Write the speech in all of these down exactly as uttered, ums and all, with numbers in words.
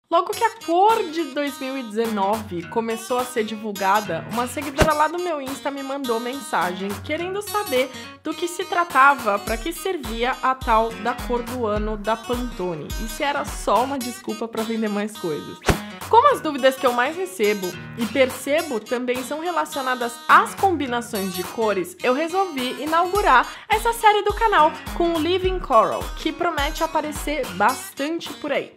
Logo que a cor de dois mil e dezenove começou a ser divulgada, uma seguidora lá do meu Insta me mandou mensagem querendo saber do que se tratava, para que servia a tal da cor do ano da Pantone e se era só uma desculpa para vender mais coisas. Como as dúvidas que eu mais recebo e percebo também são relacionadas às combinações de cores, eu resolvi inaugurar essa série do canal com o Living Coral, que promete aparecer bastante por aí.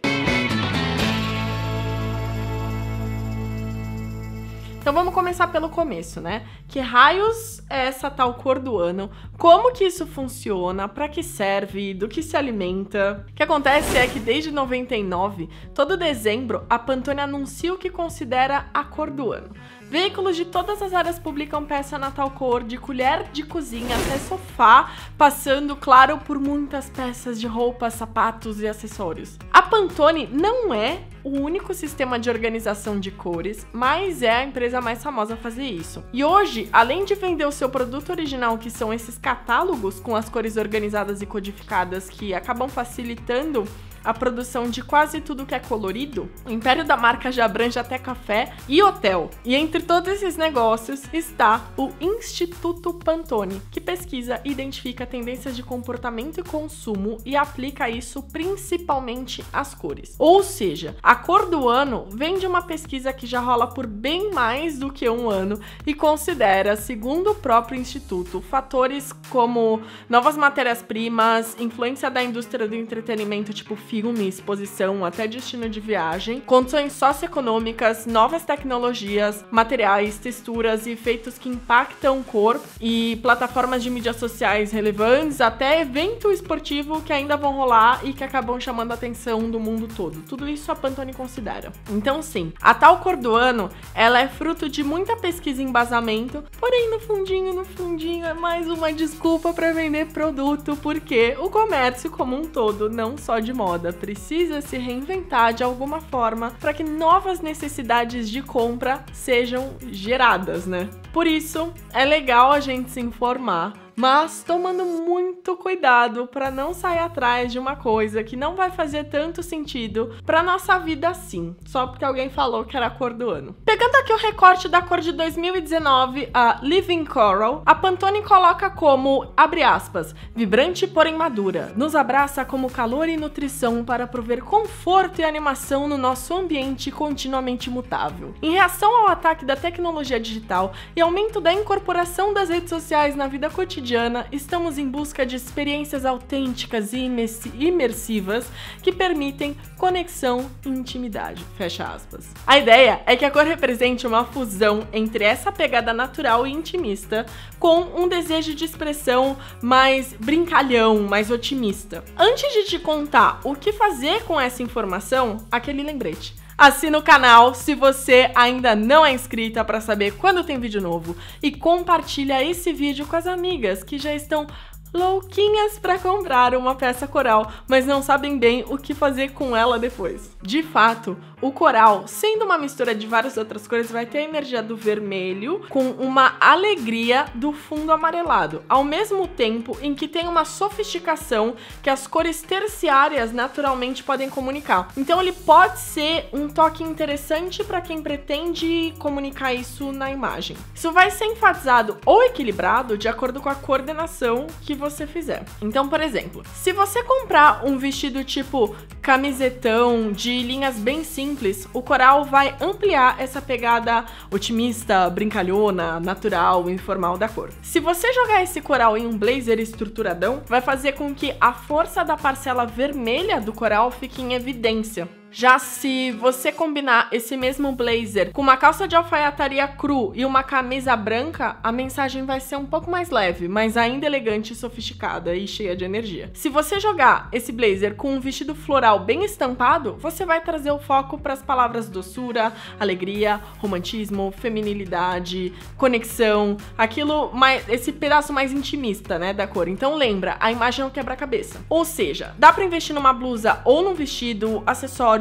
Então vamos começar pelo começo, né? Que raios é essa tal cor do ano? Como que isso funciona? Para que serve? Do que se alimenta? O que acontece é que desde noventa e nove, todo dezembro, a Pantone anuncia o que considera a cor do ano. Veículos de todas as áreas publicam peça na tal cor, de colher de cozinha até sofá, passando, claro, por muitas peças de roupas, sapatos e acessórios. A Pantone não é o único sistema de organização de cores, mas é a empresa mais famosa a fazer isso. E hoje, além de vender o seu produto original, que são esses catálogos com as cores organizadas e codificadas que acabam facilitando a produção de quase tudo que é colorido, o império da marca já abrange até café e hotel. E entre todos esses negócios está o Instituto Pantone, que pesquisa e identifica tendências de comportamento e consumo e aplica isso principalmente às cores. Ou seja, a cor do ano vem de uma pesquisa que já rola por bem mais do que um ano e considera, segundo o próprio Instituto, fatores como novas matérias-primas, influência da indústria do entretenimento, tipo filme, exposição, até destino de viagem, condições socioeconômicas, novas tecnologias, materiais, texturas e efeitos que impactam cor e plataformas de mídias sociais relevantes, até evento esportivo que ainda vão rolar e que acabam chamando a atenção do mundo todo. Tudo isso a Pantone considera. Então sim, a tal cor do ano, ela é fruto de muita pesquisa e embasamento, porém no fundinho, no fundinho é mais uma desculpa para vender produto, porque o comércio como um todo, não só de moda, precisa se reinventar de alguma forma para que novas necessidades de compra sejam geradas, né? Por isso, é legal a gente se informar, mas tomando muito cuidado para não sair atrás de uma coisa que não vai fazer tanto sentido para nossa vida assim, só porque alguém falou que era a cor do ano. Pegando aqui o recorte da cor de dois mil e dezenove, a Living Coral, a Pantone coloca como, abre aspas, vibrante porém madura, nos abraça como calor e nutrição para prover conforto e animação no nosso ambiente continuamente mutável. Em reação ao ataque da tecnologia digital e aumento da incorporação das redes sociais na vida cotidiana, estamos em busca de experiências autênticas e imersivas que permitem conexão e intimidade. Fecha aspas. A ideia é que a cor represente uma fusão entre essa pegada natural e intimista com um desejo de expressão mais brincalhão, mais otimista. Antes de te contar o que fazer com essa informação, aquele lembrete. Assina o canal se você ainda não é inscrita para saber quando tem vídeo novo e compartilha esse vídeo com as amigas que já estão louquinhas para comprar uma peça coral, mas não sabem bem o que fazer com ela depois. De fato, o coral, sendo uma mistura de várias outras cores, vai ter a energia do vermelho com uma alegria do fundo amarelado, ao mesmo tempo em que tem uma sofisticação que as cores terciárias naturalmente podem comunicar. Então ele pode ser um toque interessante para quem pretende comunicar isso na imagem. Isso vai ser enfatizado ou equilibrado de acordo com a coordenação que você fizer. Então, por exemplo, se você comprar um vestido tipo camisetão de linhas bem simples, o coral vai ampliar essa pegada otimista, brincalhona, natural, informal da cor. Se você jogar esse coral em um blazer estruturadão, vai fazer com que a força da parcela vermelha do coral fique em evidência. Já se você combinar esse mesmo blazer com uma calça de alfaiataria cru e uma camisa branca, a mensagem vai ser um pouco mais leve, mas ainda elegante, sofisticada e cheia de energia. Se você jogar esse blazer com um vestido floral bem estampado, você vai trazer o foco para as palavras doçura, alegria, romantismo, feminilidade, conexão, aquilo mais, esse pedaço mais intimista, né, da cor. Então lembra, a imagem é um quebra-cabeça. Ou seja, dá para investir numa blusa ou num vestido, acessório,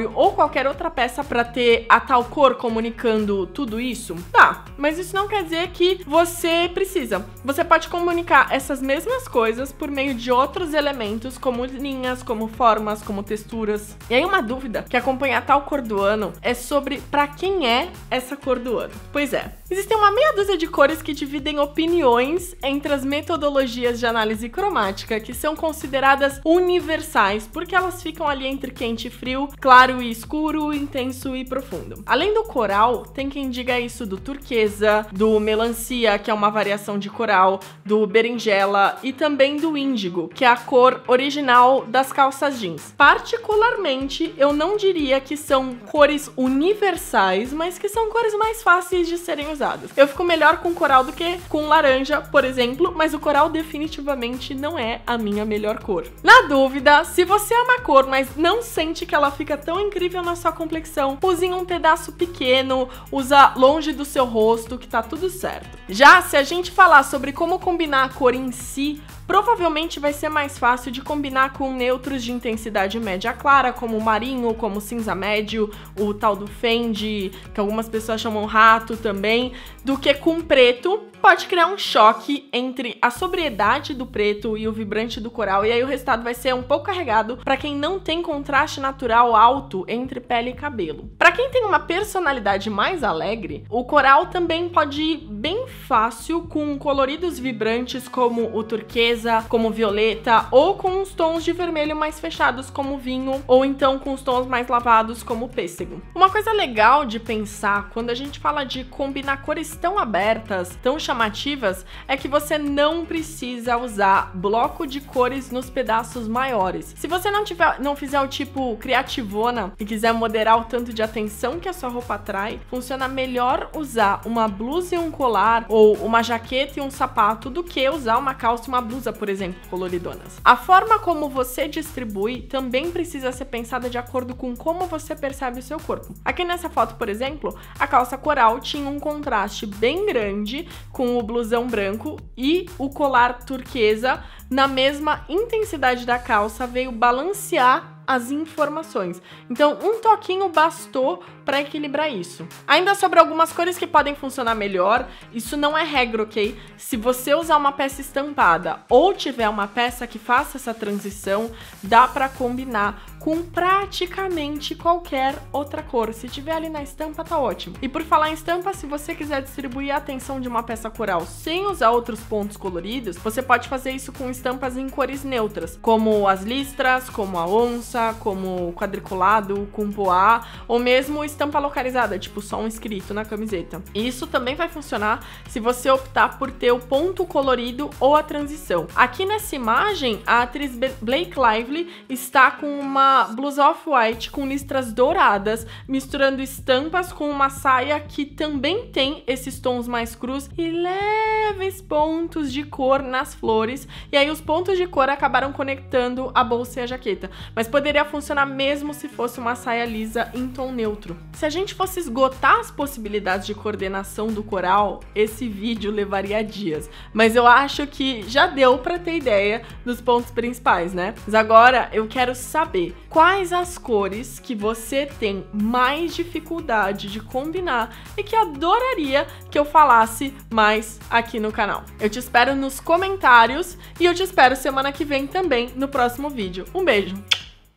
acessório ou qualquer outra peça para ter a tal cor comunicando tudo isso? Dá, mas isso não quer dizer que você precisa. Você pode comunicar essas mesmas coisas por meio de outros elementos, como linhas, como formas, como texturas. E aí uma dúvida que acompanha a tal cor do ano é sobre para quem é essa cor do ano. Pois é, existem uma meia dúzia de cores que dividem opiniões entre as metodologias de análise cromática que são consideradas universais, porque elas ficam ali entre quente e frio, claro e escuro, intenso e profundo. Além do coral, tem quem diga isso do turquesa, do melancia, que é uma variação de coral, do berinjela e também do índigo, que é a cor original das calças jeans. Particularmente, eu não diria que são cores universais, mas que são cores mais fáceis de serem usadas. Eu fico melhor com coral do que com laranja, por exemplo, mas o coral definitivamente não é a minha melhor cor. Na dúvida, se você ama a cor, mas não sente que ela fica tão incrível na sua complexão, use em um pedaço pequeno, usa longe do seu rosto, que tá tudo certo. Já se a gente falar sobre como combinar a cor em si, provavelmente vai ser mais fácil de combinar com neutros de intensidade média clara, como o marinho, como o cinza médio, o tal do Fendi, que algumas pessoas chamam rato também, do que com preto. Pode criar um choque entre a sobriedade do preto e o vibrante do coral, e aí o resultado vai ser um pouco carregado para quem não tem contraste natural alto entre pele e cabelo. Para quem tem uma personalidade mais alegre, o coral também pode ir bem fácil com coloridos vibrantes como o turquesa, como o violeta, ou com os tons de vermelho mais fechados como o vinho, ou então com os tons mais lavados como o pêssego. Uma coisa legal de pensar quando a gente fala de combinar cores tão abertas, tão chamativas, é que você não precisa usar bloco de cores nos pedaços maiores. Se você não tiver, não fizer o tipo criativona e quiser moderar o tanto de atenção que a sua roupa atrai, funciona melhor usar uma blusa e um colar, ou uma jaqueta e um sapato, do que usar uma calça e uma blusa, por exemplo, coloridonas. A forma como você distribui também precisa ser pensada de acordo com como você percebe o seu corpo. Aqui nessa foto, por exemplo, a calça coral tinha um contraste bem grande com o blusão branco, e o colar turquesa, na mesma intensidade da calça, veio balancear as informações. Então, um toquinho bastou para equilibrar isso. Ainda sobre algumas cores que podem funcionar melhor, isso não é regra, ok? Se você usar uma peça estampada ou tiver uma peça que faça essa transição, dá para combinar com praticamente qualquer outra cor. Se tiver ali na estampa, tá ótimo. E por falar em estampa, se você quiser distribuir a atenção de uma peça coral sem usar outros pontos coloridos, você pode fazer isso com estampas em cores neutras, como as listras, como a onça, como quadriculado, com poá, ou mesmo estampa localizada, tipo só um escrito na camiseta. E isso também vai funcionar se você optar por ter o ponto colorido ou a transição. Aqui nessa imagem, a atriz Blake Lively está com uma blusa off-white com listras douradas, misturando estampas com uma saia que também tem esses tons mais crus e leves pontos de cor nas flores, e aí os pontos de cor acabaram conectando a bolsa e a jaqueta, mas poderia funcionar mesmo se fosse uma saia lisa em tom neutro. Se a gente fosse esgotar as possibilidades de coordenação do coral, esse vídeo levaria dias, mas eu acho que já deu para ter ideia dos pontos principais, né? Mas agora eu quero saber quais as cores que você tem mais dificuldade de combinar e que adoraria que eu falasse mais aqui no canal. Eu te espero nos comentários e eu te espero semana que vem também no próximo vídeo. Um beijo!